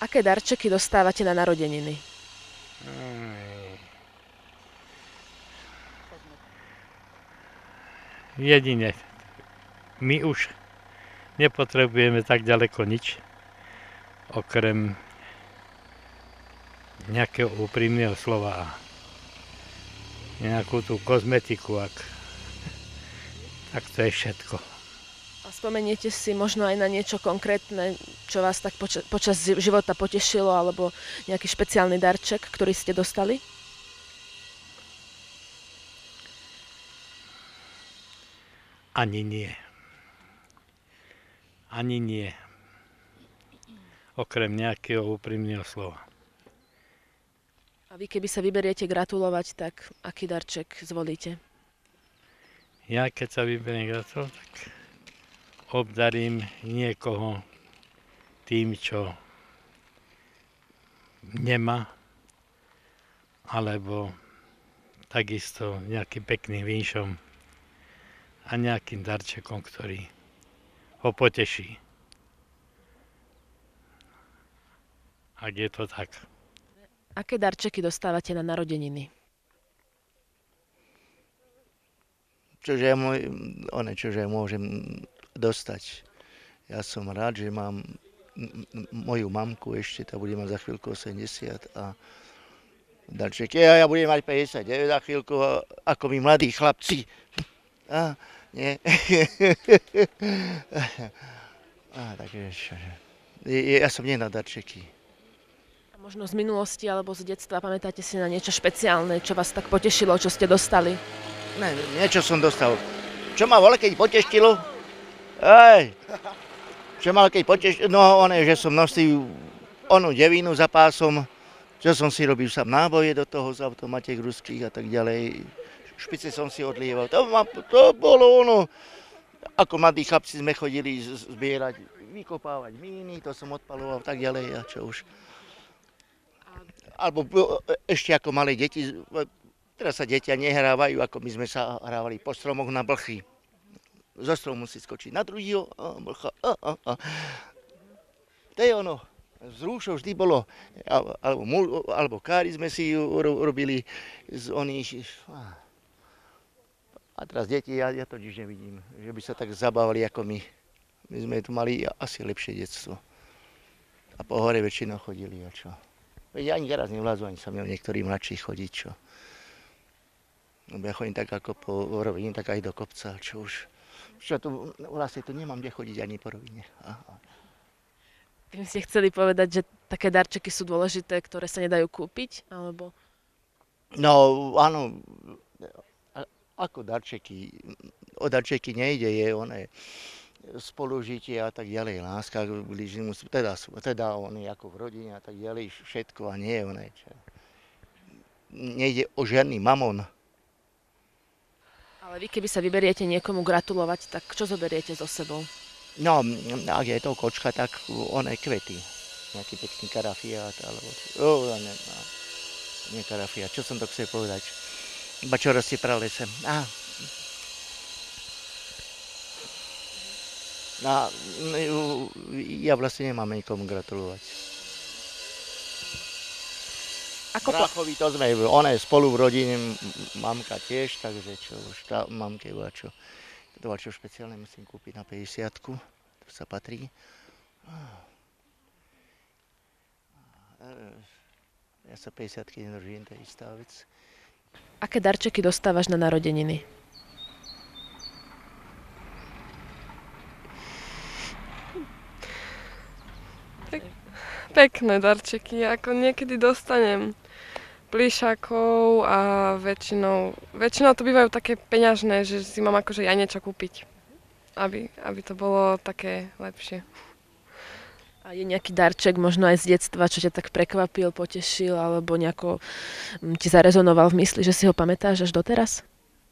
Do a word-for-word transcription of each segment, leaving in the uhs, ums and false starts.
Aké darčeky dostávate na narodeniny? Jedine. My už nepotrebujeme tak ďaleko nič, okrem nejakého úprimného slova a nejakú tú kozmetiku, ak... tak to je všetko. A spomeniete si možno aj na niečo konkrétne, čo vás tak poča- počas života potešilo, alebo nejaký špeciálny darček, ktorý ste dostali? Ani nie. Ani nie. Okrem nejakého úprimného slova. A vy keby sa vyberiete gratulovať, tak aký darček zvolíte? Ja keď sa vyberiem gratulovať, tak obdarím niekoho tým, čo nemá, alebo takisto nejakým pekným vínšom a nejakým darčekom, ktorý ho poteší. Ak je to tak. Aké darčeky dostávate na narodeniny? Čože, môj, one, čože môžem dostať. Ja som rád, že mám moju mamku ešte, tá bude mať za chvíľku osemdesiat a darček. Ja, ja budem mať päťdesiatdeväť za chvíľku, ako my mladí chlapci. A, nie. A, takže, ja som nie na darčeky. A možno z minulosti alebo z detstva pamätáte si na niečo špeciálne, čo vás tak potešilo, čo ste dostali? Ne, niečo som dostal. Čo ma vole, keď potešilo? Ej, čo ma keď potešilo? No, one, že som nosil onú devinu za pásom, čo som si robil sám náboje do toho z automatiek ruských a tak ďalej. Špice som si odlieval. To, ma, to bolo ono, ako mladí chlapci sme chodili zbierať, vykopávať míny, to som odpaloval tak ďalej a čo už. Alebo ešte ako malé deti, teraz sa detia nehrávajú, ako my sme sa hrávali po stromoch na blchy. Zo stromu si skočiť na druhýho, a blcha, a, a, a. To je ono, z rúšov vždy bolo, alebo, alebo kári sme si robili z oných. A teraz deti, ja, ja to nič nevidím, že by sa tak zabávali ako my. My sme tu mali asi lepšie detstvo. A po hore väčšinou chodili a čo. Veď ani teraz nevládzu, ani sa mnou niektorí mladší chodiť, čo. Lebo ja chodím tak ako po rovine, tak aj do kopca, čo už. Čo tu, vlastne tu nemám kde chodiť ani po rovine. Aha. Tým ste chceli povedať, že také darčeky sú dôležité, ktoré sa nedajú kúpiť, alebo? No, áno. Ako darčeky, o darčeky nejde, je one spolužitie a tak ďalej, láska k blížnemu, teda, teda one ako v rodine a tak ďalej, všetko a nie one. Čo. Nejde o žiadny mamon. Ale vy keby sa vyberiete niekomu gratulovať, tak čo zoberiete so sebou? No, ak je to kočka, tak one kvety. Nejaký pekný karafiát, alebo... Oh, ne, no, nie karafiát, čo som to chcel povedať? Iba čo rastie pralesem. Á. No, ja vlastne nemám nikomu gratulovať. Ako Bráchovi to sme, ona je spolu v rodine, mamka tiež, takže čo už tá mamke bola čo. To bola čo špeciálne musím kúpiť na päťdesiatku, to sa patrí. Ja sa päťdesiatky nedržím, to je istá vec. Aké darčeky dostávaš na narodeniny? Pek, pekné darčeky, ako niekedy dostanem plišákov a väčšinou, väčšinou to bývajú také peňažné, že si mám akože ja niečo kúpiť, aby, aby to bolo také lepšie. A je nejaký darček možno aj z detstva, čo ťa tak prekvapil, potešil, alebo nejako ti zarezonoval v mysli, že si ho pamätáš až doteraz?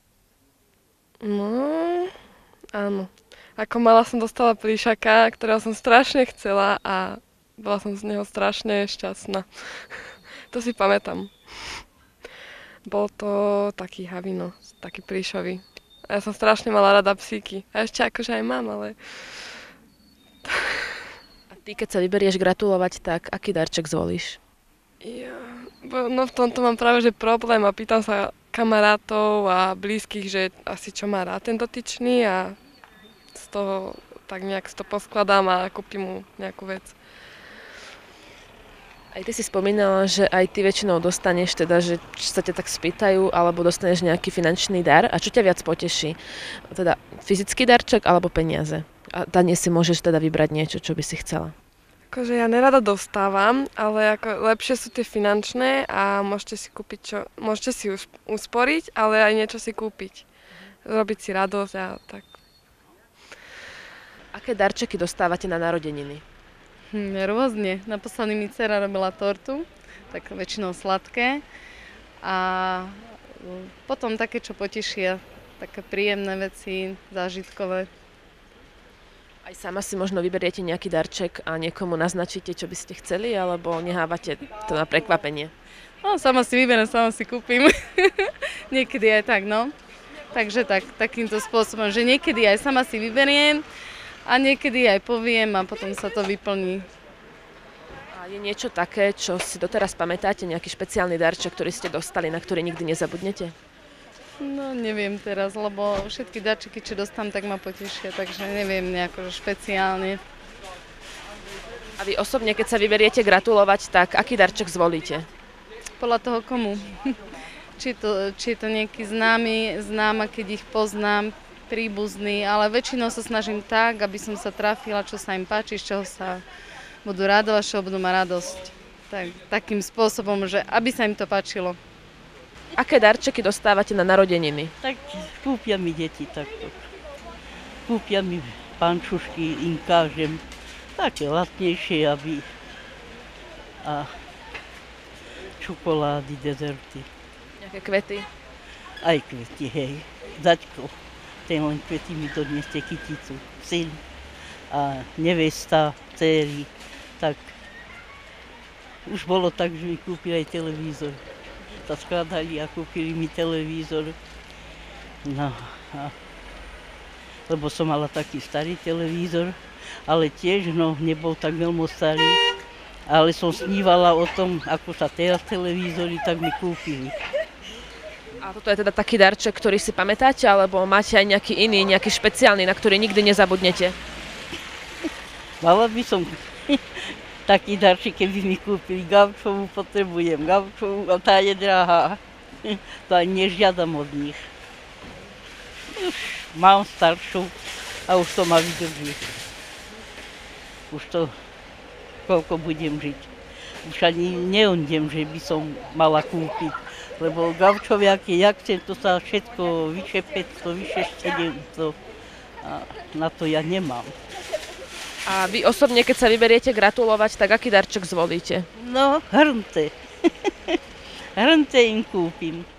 No, áno. Ako mala som dostala plíšaka, ktorého som strašne chcela a bola som z neho strašne šťastná. To si pamätám. Bol to taký havino, taký plíšový. A ja som strašne mala rada psíky. A ešte akože aj mám, ale... Ty, keď sa vyberieš gratulovať, tak aký darček zvolíš? Ja, bo- no v tomto mám práve že problém a pýtam sa kamarátov a blízkych, že asi čo má rád ten dotyčný a z toho tak nejak si to poskladám a kúpim mu nejakú vec. Aj ty si spomínala, že aj ty väčšinou dostaneš teda, že či sa ťa tak spýtajú, alebo dostaneš nejaký finančný dar. A čo ťa viac poteší? Teda fyzický darček alebo peniaze? A Dane si môžeš teda vybrať niečo, čo by si chcela. Akože ja nerada dostávam, ale ako lepšie sú tie finančné a môžete si kúpiť čo, môžete si už usporiť, ale aj niečo si kúpiť. Robiť si radosť a tak. Aké darčeky dostávate na narodeniny? Hm, rôzne. Naposledy mi dcera robila tortu, tak väčšinou sladké. A potom také, čo potešia, také príjemné veci, zážitkové. Aj sama si možno vyberiete nejaký darček a niekomu naznačíte, čo by ste chceli, alebo nehávate to na prekvapenie? No, sama si vyberiem, sama si kúpim. Niekedy aj tak, no. Takže tak, takýmto spôsobom, že niekedy aj sama si vyberiem a niekedy aj poviem a potom sa to vyplní. A je niečo také, čo si doteraz pamätáte, nejaký špeciálny darček, ktorý ste dostali, na ktorý nikdy nezabudnete? No, neviem teraz, lebo všetky darčeky, čo dostám, tak ma potešia, takže neviem nejako že špeciálne. A vy osobne, keď sa vyberiete gratulovať, tak aký darček zvolíte? Podľa toho komu. či, to, či je to nejaký známy, známa, keď ich poznám, príbuzný, ale väčšinou sa snažím tak, aby som sa trafila, čo sa im páči, z čoho sa budú radovať, z čoho budú mať radosť. Tak, takým spôsobom, že aby sa im to páčilo. Aké darčeky dostávate na narodeniny? Tak kúpia mi deti takto. Kúpia mi pančušky, im kážem, také latnejšie, aby a čokolády, dezerty. Nejaké kvety? Aj kvety, hej. Zaďko, ten len kvety mi donieste kyticu. Syn a nevesta, dcéry, tak už bolo tak, že mi kúpili aj televízor. Sa skladali a kúpili mi televízor. No, a, lebo som mala taký starý televízor, ale tiež no, nebol tak veľmi starý. Ale som snívala o tom, ako sa teraz televízory, tak mi kúpili. A toto je teda taký darček, ktorý si pamätáte, alebo máte aj nejaký iný, nejaký špeciálny, na ktorý nikdy nezabudnete? Mala by som taký darček, keby mi kúpili gaučovú, potrebujem gaučovú a tá je drahá. To ani nežiadam od nich. Už mám staršiu a už to ma vydrží. Už to, koľko budem žiť. Už ani neondem, že by som mala kúpiť. Lebo gaučoviaky, jak chcem, to sa všetko vyše päťsto, vyše sedemsto. A na to ja nemám. A vy osobne, keď sa vyberiete gratulovať, tak aký darček zvolíte? No, hrnce. Hrnce im kúpim.